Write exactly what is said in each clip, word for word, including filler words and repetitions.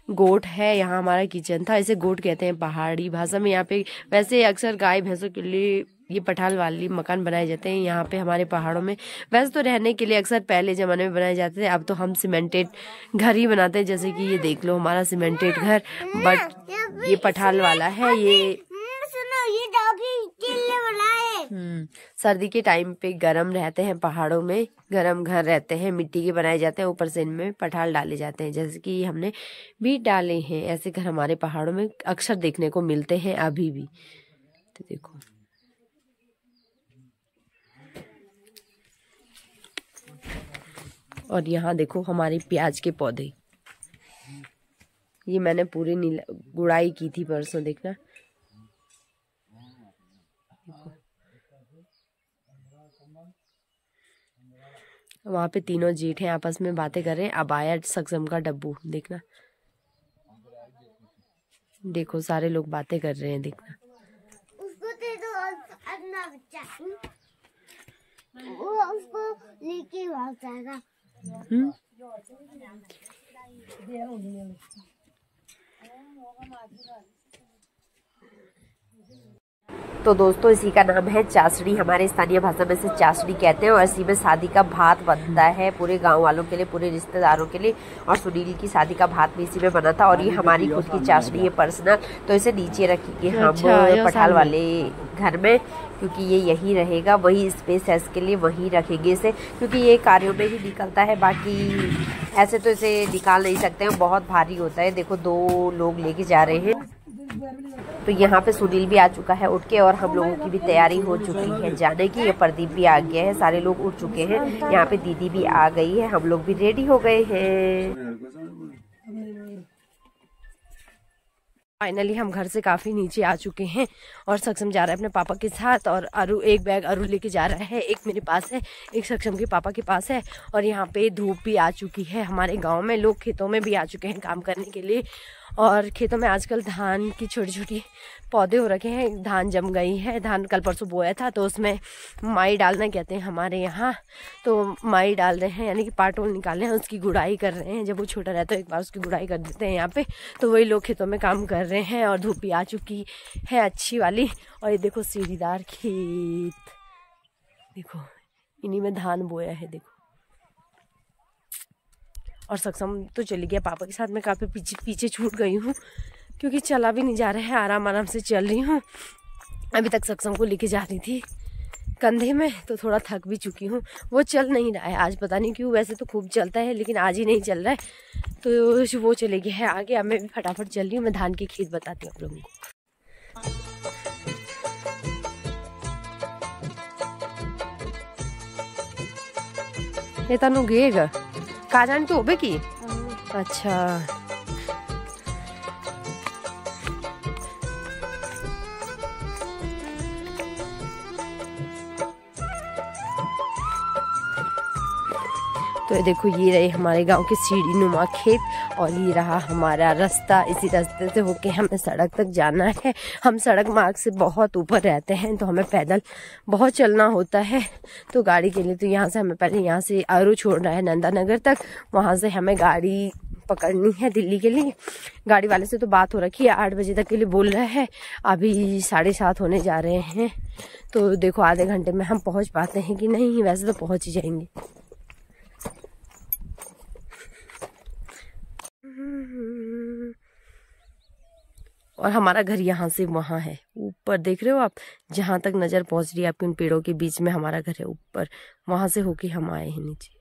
गोट है, यहाँ हमारा किचन था। इसे गोट कहते हैं पहाड़ी भाषा में। यहाँ पे वैसे अक्सर गाय भैंसों के लिए ये पठाल वाली मकान बनाए जाते हैं यहाँ पे हमारे पहाड़ों में। वैसे तो रहने के लिए अक्सर पहले ज़माने में बनाए जाते थे, अब तो हम सीमेंटेड घर ही बनाते हैं। जैसे कि ये देख लो हमारा सीमेंटेड घर, बट ये पठाल वाला है। ये ये डॉगी चिल्ले वाला है। हम्म सर्दी के टाइम पे गरम रहते हैं पहाड़ों में, गरम घर रहते हैं, मिट्टी के बनाए जाते हैं, ऊपर से इनमें पठाल डाले जाते हैं। जैसे कि हमने भी डाले हैं, ऐसे घर हमारे पहाड़ों में अक्सर देखने को मिलते हैं अभी भी। तो देखो और यहाँ देखो हमारे प्याज के पौधे, ये मैंने पूरी नीला गुड़ाई की थी परसों, देखना। वहाँ पे तीनों जेठ हैं आपस में बातें कर रहे हैं। अब आया सक्षम का डब्बू, देखना। देखो सारे लोग बातें कर रहे हैं, देखना। उसको दे दो अपना बच्चा, वो उसको लेके भाग जाएगा। हम्म तो दोस्तों इसी का नाम है चासड़ी, हमारे स्थानीय भाषा में से चासड़ी कहते हैं। और इसी में शादी का भात बनता है पूरे गांव वालों के लिए, पूरे रिश्तेदारों के लिए। और सुनील की शादी का भात भी इसी में बना था। और ये हमारी खुद की चासड़ी है पर्सनल, तो इसे नीचे रखेंगे हम अच्छा, पठाल वाले घर में, क्योंकि ये यही रहेगा। वही स्पेस है इसके लिए, वही रखेंगे इसे, क्योंकि ये कार्यों में ही निकलता है। बाकी ऐसे तो इसे निकाल नहीं सकते हैं, बहुत भारी होता है। देखो दो लोग लेके जा रहे हैं। तो यहाँ पे सुनील भी आ चुका है उठ के, और हम लोगों की भी तैयारी हो चुकी है जाने की। ये प्रदीप भी आ गया है, सारे लोग उठ चुके हैं। यहाँ पे दीदी भी आ गई है, हम लोग भी रेडी हो गए हैं। फाइनली हम घर से काफी नीचे आ चुके हैं और सक्षम जा रहा है अपने पापा के साथ। और अरु एक बैग अरु लेके जा रहा है, एक मेरे पास है, एक सक्षम के पापा के पास है। और यहाँ पे धूप भी आ चुकी है हमारे गांव में, लोग खेतों में भी आ चुके हैं काम करने के लिए। और खेतों में आजकल धान की छोटी छोटी पौधे हो रखे हैं, धान जम गई है। धान कल परसों बोया था, तो उसमें माई डालना कहते हैं हमारे यहाँ, तो माई डाल रहे हैं, यानी कि पाटोल निकाले हैं, उसकी गुड़ाई कर रहे हैं। जब वो छोटा रहता है एक बार उसकी गुड़ाई कर देते हैं यहाँ पे, तो वही लोग खेतों में काम कर रहे हैं। और धूप भी आ चुकी है अच्छी वाली। और ये देखो सीढ़ीदार खेत, देखो इन्हीं में धान बोया है, देखो। और सक्षम तो चली गया पापा के साथ, मैं काफ़ी पीछे पीछे छूट गई हूँ, क्योंकि चला भी नहीं जा रहा है, आराम आराम से चल रही हूँ। अभी तक सक्षम को लेके जा रही थी कंधे में, तो थोड़ा थक भी चुकी हूँ। वो चल नहीं रहा है आज, पता नहीं क्यों। वैसे तो खूब चलता है, लेकिन आज ही नहीं चल रहा है, तो वो चले गया है आगे। अब मैं भी फटाफट चल रही हूँ। मैं धान के खेत बताती हूँ आप लोगों को। ये तनु गेगा कहा जानी तो होबे की। अच्छा तो ये देखो, ये रहे हमारे गांव के सीढ़ी नुमा खेत, और ये रहा हमारा रास्ता। इसी रास्ते से होके हमें सड़क तक जाना है। हम सड़क मार्ग से बहुत ऊपर रहते हैं, तो हमें पैदल बहुत चलना होता है। तो गाड़ी के लिए तो यहाँ से हमें पहले यहाँ से आरू छोड़ना है नंदानगर तक, वहाँ से हमें गाड़ी पकड़नी है दिल्ली के लिए। गाड़ी वाले से तो बात हो रखी है, आठ बजे तक के लिए बोल रहा है, अभी साढ़े सात होने जा रहे हैं। तो देखो आधे घंटे में हम पहुँच पाते हैं कि नहीं, वैसे तो पहुँच ही जाएंगे। और हमारा घर यहाँ से वहाँ है, ऊपर देख रहे हो आप, जहाँ तक नजर पहुँच रही है आपके उन पेड़ों के बीच में हमारा घर है ऊपर, वहां से होके हम आए हैं नीचे।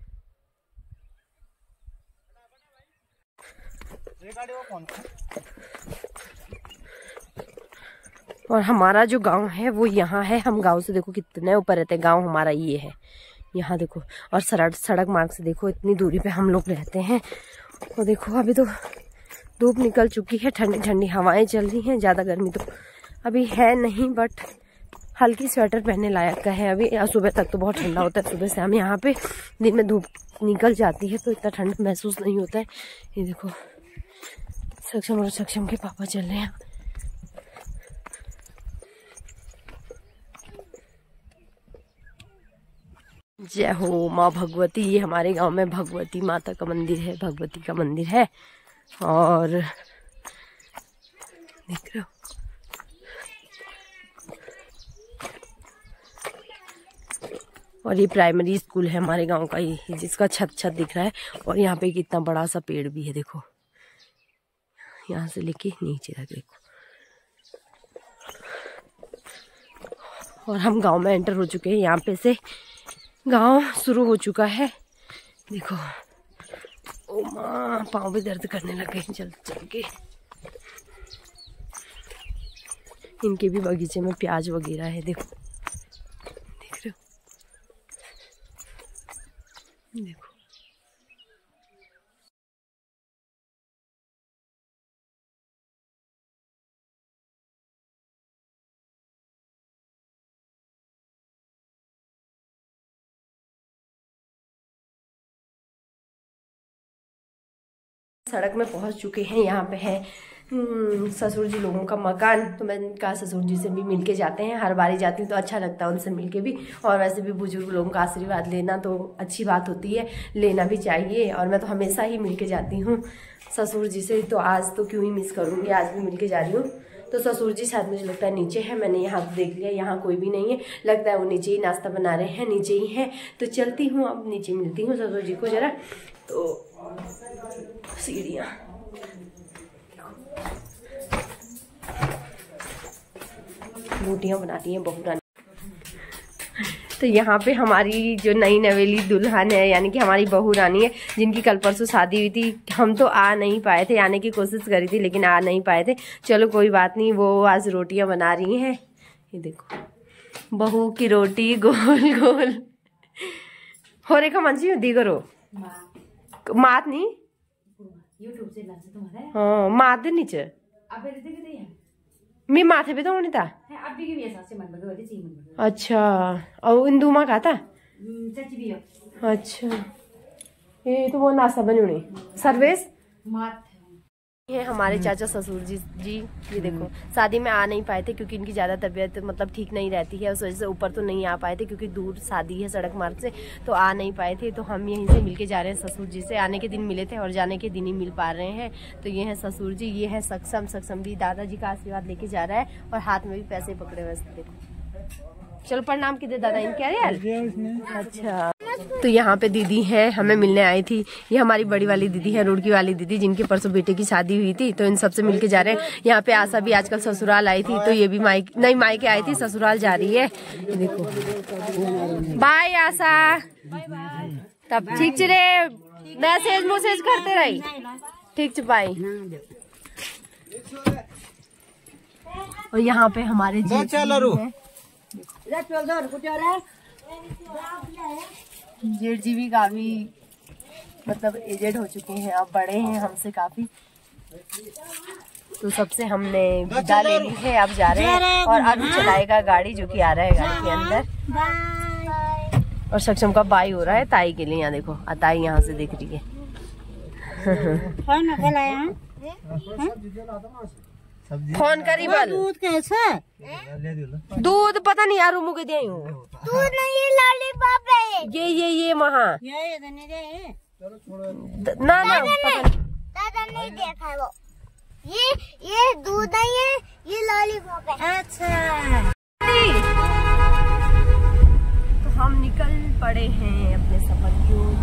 और हमारा जो गांव है वो यहाँ है। हम गांव से देखो कितने ऊपर रहते हैं, गांव हमारा ये है, यहाँ देखो। और सड़क सड़क मार्ग से देखो इतनी दूरी पे हम लोग रहते हैं। और देखो अभी तो धूप निकल चुकी है, ठंडी ठंडी हवाएं चल रही हैं। ज़्यादा गर्मी तो अभी है नहीं, बट हल्की स्वेटर पहनने लायक का है अभी। सुबह तक तो बहुत ठंडा होता है, सुबह से हम यहाँ पे दिन में धूप निकल जाती है तो इतना ठंड महसूस नहीं होता है। ये देखो सक्षम और सक्षम के पापा चल रहे हैं। जय हो माँ भगवती। ये हमारे गांव में भगवती माता का मंदिर है, भगवती का मंदिर है। और देख रहे हो और ये प्राइमरी स्कूल है हमारे गांव का, ये जिसका छत छत दिख रहा है। और यहाँ पे कितना बड़ा सा पेड़ भी है, देखो यहाँ से लेके नीचे तक देखो। और हम गांव में एंटर हो चुके हैं, यहाँ पे से गांव शुरू हो चुका है। देखो ओ माँ, पाँव भी दर्द करने लगे चल चल के। इनके भी बगीचे में प्याज वगैरह है, देखो देख रहे हो, देखो सड़क में पहुंच चुके हैं। यहाँ पे है ससुर जी लोगों का मकान। तो मैंने कहा ससुर जी से भी मिलके जाते हैं, हर बारी जाती हूँ तो अच्छा लगता है उनसे मिलके भी। और वैसे भी बुजुर्ग लोगों का आशीर्वाद लेना तो अच्छी बात होती है, लेना भी चाहिए। और मैं तो हमेशा ही मिलके जाती हूँ ससुर जी से, तो आज तो क्यों ही मिस करूँगी, आज भी मिलके जा रही हूँ। तो ससुर जी शायद मुझे लगता है नीचे है, मैंने यहाँ देख लिया, यहाँ कोई भी नहीं है, लगता है वो नीचे ही नाश्ता बना रहे हैं, नीचे ही है। तो चलती हूँ, अब नीचे मिलती हूँ ससुर जी को जरा। तो सीढ़ियाँ रोटियाँ बनाती हैं बहू रानी। तो यहाँ पे हमारी जो नई नवेली दुल्हन है, यानी कि हमारी बहू रानी है, जिनकी कल परसों शादी हुई थी। हम तो आ नहीं पाए थे, आने की कोशिश करी थी लेकिन आ नहीं पाए थे। चलो कोई बात नहीं, वो आज रोटियाँ बना रही हैं। ये देखो बहू की रोटी गोल गोल हो रेखा मंची दी करो मात नहीं यूट्यूब से तुम्हारे हाँ मात दे नीचे मैं माथे पे तो होनी था। अच्छा और इंदू माँ कहा था। अच्छा ये तो वो नाश्ता बनी हुई सर्वेश ये हमारे चाचा ससुर जी जी ये देखो शादी में आ नहीं पाए थे क्योंकि इनकी ज्यादा तबीयत मतलब ठीक नहीं रहती है, उस वजह से ऊपर तो नहीं आ पाए थे क्योंकि दूर शादी है सड़क मार्ग से, तो आ नहीं पाए थे। तो हम यहीं से मिलके जा रहे हैं ससुर जी से। आने के दिन मिले थे और जाने के दिन ही मिल पा रहे हैं। तो ये है ससुर जी, ये है सक्षम। सक्षम भी दादाजी का आशीर्वाद लेके जा रहा है और हाथ में भी पैसे पकड़े हुए देखो। चलो प्रणाम की दे दादा इनके यार। अच्छा तो यहाँ पे दीदी है, हमें मिलने आई थी। ये हमारी बड़ी वाली दीदी है, रुड़की वाली दीदी, जिनकी परसों बेटे की शादी हुई थी। तो इन सबसे मिलके जा रहे हैं। यहाँ पे आशा भी आजकल ससुराल आई थी, तो ये भी माई नहीं मायके आई थी, ससुराल जा रही है। ये देखो बाय आशा, तब ठीक चले मैसेज मैसेज करते रही, ठीक च बाय। और यहाँ पे हमारे जी जेठ जी भी काफी मतलब एजेड हो चुके हैं, अब बड़े हैं हमसे काफी। तो सबसे हमने विदा ले ली है, अब जा रहे हैं। और अभी चलाएगा गाड़ी, जो कि आ रहा है गाड़ी के अंदर। और सक्षम का बाई हो रहा है ताई के लिए। यहाँ देखो ताई यहाँ से दिख रही है। फोन करी बल दूध कैसा दूध पता नहीं यार मुझे दे दूध नहीं लॉलीपॉप है ये ये ये महा ये ना ना दादा नहीं देखा है वो ये ये दूध नहीं है ये लॉलीपॉप है। अच्छा तो हम निकल पड़े हैं अपने सफर की ओर।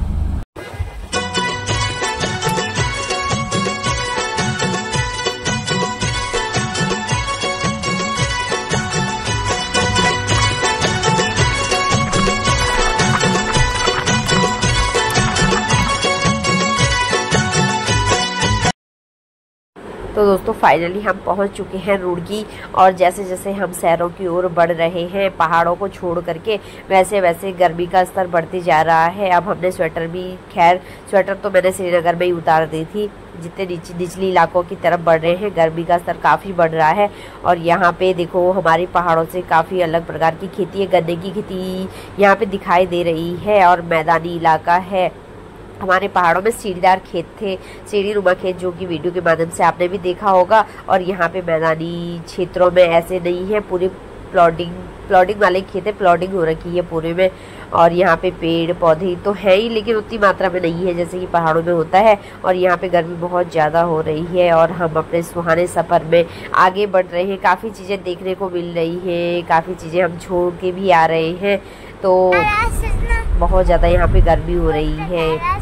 तो दोस्तों फाइनली हम पहुंच चुके हैं रुड़की। और जैसे जैसे हम शहरों की ओर बढ़ रहे हैं पहाड़ों को छोड़ करके, वैसे वैसे गर्मी का स्तर बढ़ते जा रहा है। अब हमने स्वेटर भी, खैर स्वेटर तो मैंने श्रीनगर में ही उतार दी थी। जितने नीचे निचली इलाकों की तरफ बढ़ रहे हैं गर्मी का स्तर काफ़ी बढ़ रहा है। और यहाँ पे देखो हमारी पहाड़ों से काफ़ी अलग प्रकार की खेती है, गन्ने की खेती यहाँ पे दिखाई दे रही है। और मैदानी इलाका है। हमारे पहाड़ों में सीढ़ीदार खेत थे, सीढ़ी नुमा खेत, जो कि वीडियो के माध्यम से आपने भी देखा होगा। और यहाँ पे मैदानी क्षेत्रों में ऐसे नहीं है, पूरे प्लॉटिंग प्लॉटिंग वाले खेत है, प्लॉटिंग हो रखी है पूरे में। और यहाँ पे पेड़ पौधे तो है ही, लेकिन उतनी मात्रा में नहीं है जैसे कि पहाड़ों में होता है। और यहाँ पे गर्मी बहुत ज़्यादा हो रही है और हम अपने सुहाने सफ़र में आगे बढ़ रहे हैं। काफ़ी चीज़ें देखने को मिल रही है, काफ़ी चीज़ें हम छोड़ के भी आ रहे हैं। तो बहुत ज़्यादा यहाँ पे गर्मी हो रही है।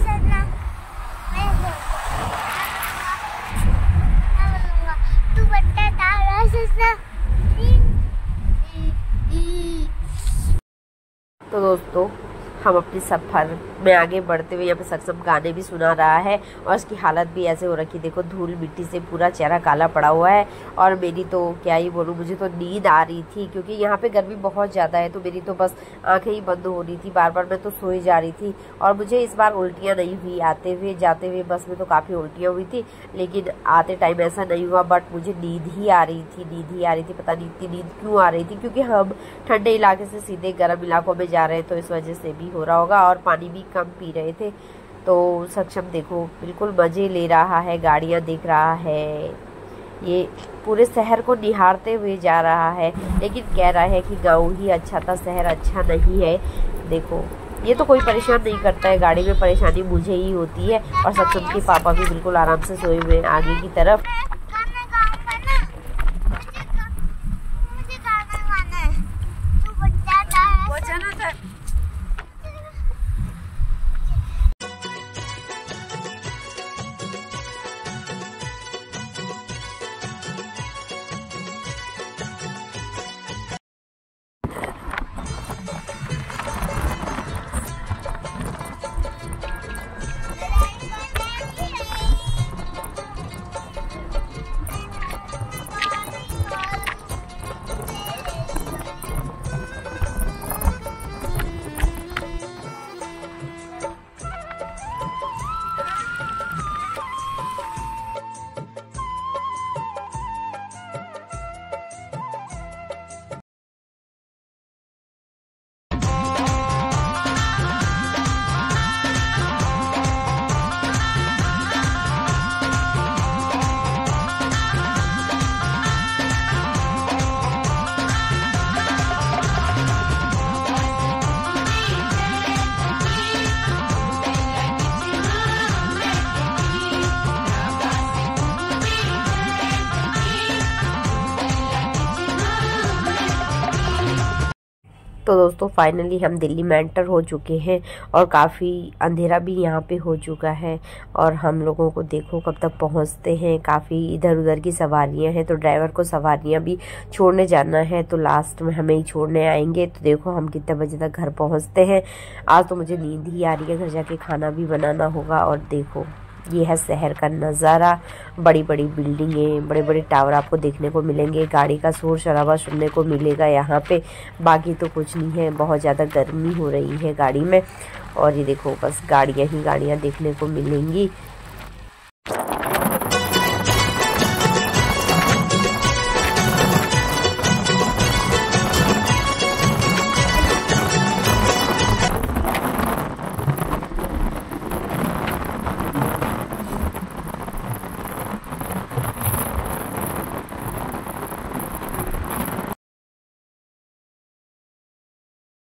तो दोस्तों हम अपने सफ़र में आगे बढ़ते हुए यहाँ पे सक्षम गाने भी सुना रहा है और उसकी हालत भी ऐसे हो रखी, देखो धूल मिट्टी से पूरा चेहरा काला पड़ा हुआ है। और मेरी तो क्या ही बोलूँ, मुझे तो नींद आ रही थी क्योंकि यहाँ पे गर्मी बहुत ज़्यादा है। तो मेरी तो बस आंखें ही बंद हो रही थी, बार बार मैं तो सोई जा रही थी। और मुझे इस बार उल्टियाँ नहीं हुई, आते हुए जाते हुए बस में तो काफ़ी उल्टियाँ हुई थी, लेकिन आते टाइम ऐसा नहीं हुआ। बट मुझे नींद ही आ रही थी, नींद ही आ रही थी, पता नहीं इतनी नींद क्यों आ रही थी, क्योंकि हम ठंडे इलाके से सीधे गर्म इलाकों में जा रहे हैं तो इस वजह से भी हो रहा होगा। और पानी भी कम पी रहे थे। तो सक्षम देखो बिल्कुल मज़े ले रहा है, गाड़ियाँ देख रहा है, ये पूरे शहर को निहारते हुए जा रहा है। लेकिन कह रहा है कि गाँव ही अच्छा था, शहर अच्छा नहीं है। देखो ये तो कोई परेशान नहीं करता है, गाड़ी में परेशानी मुझे ही होती है। और सक्षम के पापा भी बिल्कुल आराम से सोए हुए आगे की तरफ। तो दोस्तों फाइनली हम दिल्ली में एंटर हो चुके हैं और काफ़ी अंधेरा भी यहाँ पे हो चुका है। और हम लोगों को देखो कब तक पहुँचते हैं, काफ़ी इधर उधर की सवारियाँ हैं। तो ड्राइवर को सवारियाँ भी छोड़ने जाना है, तो लास्ट में हमें ही छोड़ने आएंगे। तो देखो हम कितने बजे तक घर पहुँचते हैं। आज तो मुझे नींद ही आ रही है, घर जाके खाना भी बनाना होगा। और देखो ये है शहर का नज़ारा, बड़ी बड़ी बिल्डिंगें, बड़े बड़े टावर आपको देखने को मिलेंगे, गाड़ी का शोर शराबा सुनने को मिलेगा यहाँ पे। बाकी तो कुछ नहीं है, बहुत ज़्यादा गर्मी हो रही है गाड़ी में। और ये देखो बस गाड़ियाँ ही गाड़ियाँ देखने को मिलेंगी।